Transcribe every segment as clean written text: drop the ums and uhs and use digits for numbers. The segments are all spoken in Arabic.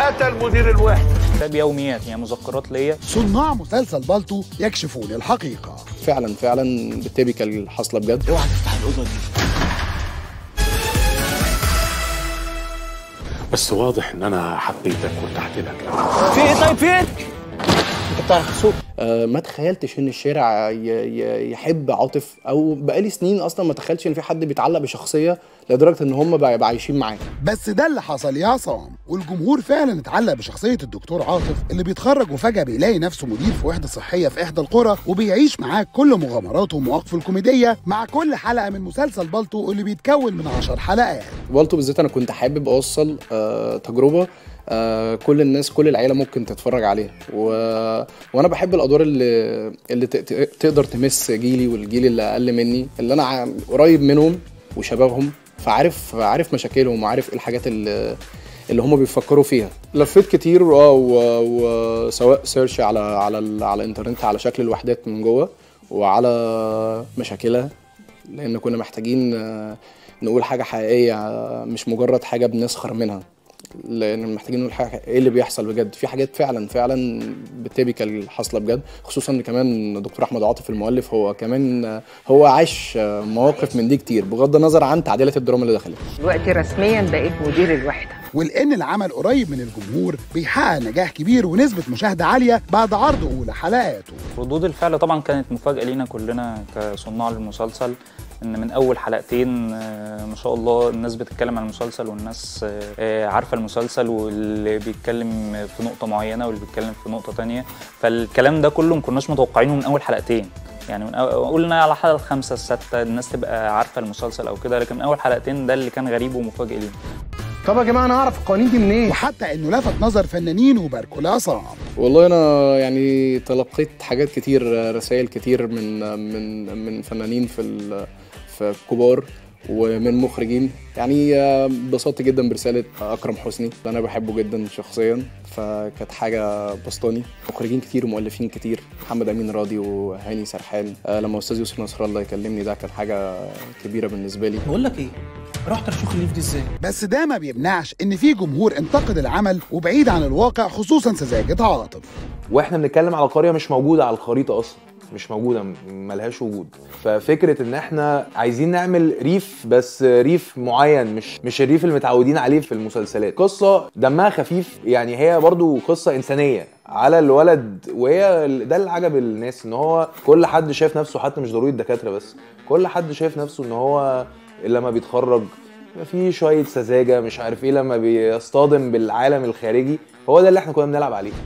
قتل مدير الوحده. كتاب يوميات يعني مذكرات ليا. صناع مسلسل بالطو يكشفون الحقيقه. فعلا بالتيبيكال حاصله بجد. اوعى تفتح الاوضه دي. بس واضح ان انا حبيتك وارتحت لك. في ايه طيب في ايه؟ انت بتعرف تسوق؟ ما تخيلتش ان الشارع يحب عاطف، او بقالي سنين اصلا ما تخيلتش ان في حد بيتعلق بشخصيه لدرجه ان هم بقى عايشين معاه. بس ده اللي حصل يا عصام، والجمهور فعلا اتعلق بشخصيه الدكتور عاطف اللي بيتخرج وفجاه بيلاقي نفسه مدير في وحده صحيه في احدى القرى، وبيعيش معاه كل مغامراته ومواقفه الكوميديه مع كل حلقه من مسلسل بالطو اللي بيتكون من 10 حلقات. بالطو بالذات انا كنت حابب اوصل تجربه كل الناس كل العيله ممكن تتفرج عليها، وانا بحب الادوار اللي تقدر تمس جيلي والجيل اللي اقل مني، اللي انا قريب منهم وشبابهم، فعارف مشاكلهم وعارف ايه الحاجات اللي هم بيفكروا فيها. لفيت كتير وسواء سيرش على الانترنت على شكل الوحدات من جوه وعلى مشاكلها، لان كنا محتاجين نقول حاجه حقيقيه مش مجرد حاجه بنسخر منها، لان محتاجين نقول ايه اللي بيحصل بجد. في حاجات فعلا بالتيبيكال حاصله بجد، خصوصا ان كمان دكتور احمد عاطف المؤلف هو عاش مواقف من دي كتير، بغض النظر عن تعديلات الدراما اللي دخلت. دلوقتي رسميا بقيت مدير الوحده. ولان العمل قريب من الجمهور بيحقق نجاح كبير ونسبه مشاهده عاليه بعد عرض اولى حلقاته. ردود الفعل طبعا كانت مفاجاه لينا كلنا كصناع للمسلسل، ان من اول حلقتين ما شاء الله الناس بتتكلم عن المسلسل، والناس عارفه المسلسل، واللي بيتكلم في نقطه معينه واللي بيتكلم في نقطه تانية. فالكلام ده كله ما كناش متوقعينه من اول حلقتين، يعني قلنا على حلقه الخامسه السادسه الناس تبقى عارفه المسلسل او كده، لكن من اول حلقتين ده اللي كان غريب ومفاجئ لينا. طب يا جماعه انا اعرف القوانين دي منين؟ وحتى انه لفت نظر فنانين وباركوا لعصام. والله انا يعني تلقيت حاجات كتير، رسائل كتير من فنانين في كبار ومن مخرجين، يعني انبسطت جدا برساله اكرم حسني اللي انا بحبه جدا شخصيا، فكانت حاجه بسطاني. مخرجين كتير ومؤلفين كتير، محمد امين راضي وهاني سرحان. لما استاذ يوسف نصر الله يكلمني ده كان حاجه كبيره بالنسبه لي. بقول لك ايه، رحت اشوف الليف دي ازاي؟ بس ده ما بيمنعش ان في جمهور انتقد العمل وبعيد عن الواقع، خصوصا سذاجة عاطف. واحنا بنتكلم على قريه مش موجوده على الخريطه اصلا، مش موجوده، ملهاش وجود. ففكره ان احنا عايزين نعمل ريف، بس ريف معين، مش الريف اللي متعودين عليه في المسلسلات. قصه دمها خفيف، يعني هي برضو قصه انسانيه على الولد، وهي ده اللي عجب الناس، ان هو كل حد شايف نفسه، حتى مش ضروري الدكاتره بس، كل حد شايف نفسه ان هو لما بيتخرج في شويه سذاجه مش عارف ايه، لما بيصطدم بالعالم الخارجي. هو ده اللي احنا كنا بنلعب عليه.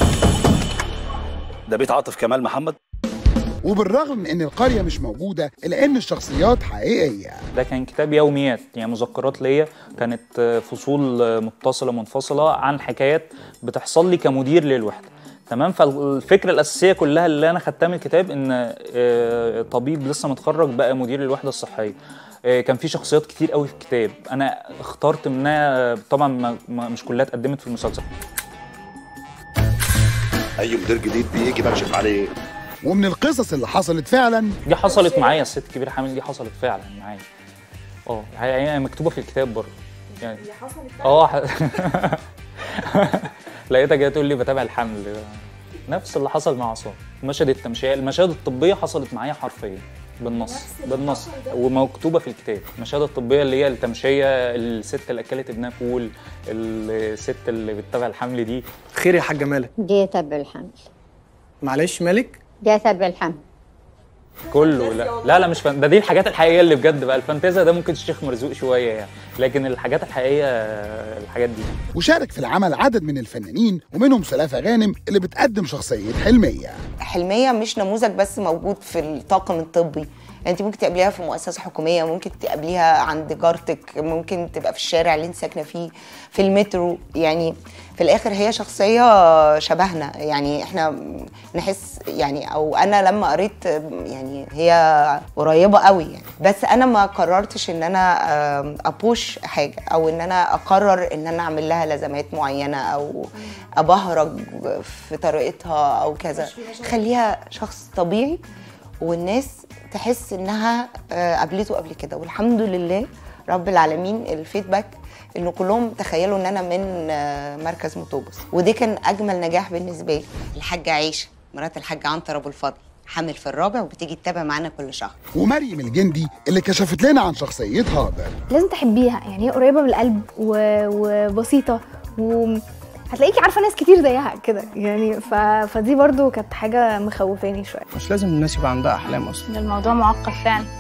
ده بيت عاطف كمال محمد. وبالرغم من ان القريه مش موجوده الا ان الشخصيات حقيقيه. ده كان كتاب يوميات يعني مذكرات ليا، كانت فصول متصله منفصله عن حكايات بتحصل لي كمدير للوحده. تمام. فالفكره الاساسيه كلها اللي انا خدتها من الكتاب ان طبيب لسه متخرج بقى مدير الوحده الصحيه. كان في شخصيات كتير قوي في الكتاب، انا اخترت منها طبعا مش كلها اتقدمت في المسلسل. اي مدير جديد بيجي بكشف عليه. ومن القصص اللي حصلت فعلا، دي حصلت معايا، الست كبيره حامل دي حصلت فعلا معايا. هي مكتوبه في الكتاب برضه يعني. دي حصلت فعلا. لقيتها جايه تقول لي بتابع الحمل، نفس اللي حصل مع عصام. مشهد التمشيه، المشاهد الطبيه حصلت معايا حرفيا بالنص ومكتوبه في الكتاب. المشاهد الطبيه اللي هي التمشيه، الست اللي اكلت ابنها فول، الست اللي بتتابع الحمل دي. خير يا حاجه مالك؟ دي تبع الحمل. معلش مالك؟ دي تبع الحمل كله. لا مش ده، دي الحاجات الحقيقيه اللي بجد بقى. الفانتازيا ده ممكن الشيخ مرزوق شويه يعني، لكن الحاجات الحقيقيه الحاجات دي. وشارك في العمل عدد من الفنانين ومنهم سلافة غانم اللي بتقدم شخصيه حلميه مش نموذج بس موجود في الطاقم الطبي، انت ممكن تقابليها في مؤسسه حكوميه، ممكن تقابليها عند جارتك، ممكن تبقى في الشارع اللي انت ساكنه فيه، في المترو. يعني في الاخر هي شخصيه شبهنا، يعني احنا نحس يعني، او انا لما قريت يعني هي قريبه قوي يعني. بس انا ما قررتش ان انا ابوش حاجه، او ان انا اقرر ان انا اعمل لها لازمات معينه، او ابهرج في طريقتها او كذا. خليها شخص طبيعي والناس تحس انها قابلته قبل كده. والحمد لله رب العالمين الفيدباك انه كلهم تخيلوا ان انا من مركز مطوبس، ودي كان اجمل نجاح بالنسبه لي. الحاجه عيشه مرات الحاج عنتر ابو الفضل حامل في الرابع وبتيجي تتابع معانا كل شهر. ومريم الجندي اللي كشفت لنا عن شخصيه هاجر. لازم تحبيها، يعني هي قريبه من القلب وبسيطه، هتلاقيكي عارفه ناس كتير زيها كده يعني، فدي برضو كانت حاجه مخوفاني شويه. مش لازم الناس يبقى عندها احلام اصلا. ده الموضوع معقد فعلا.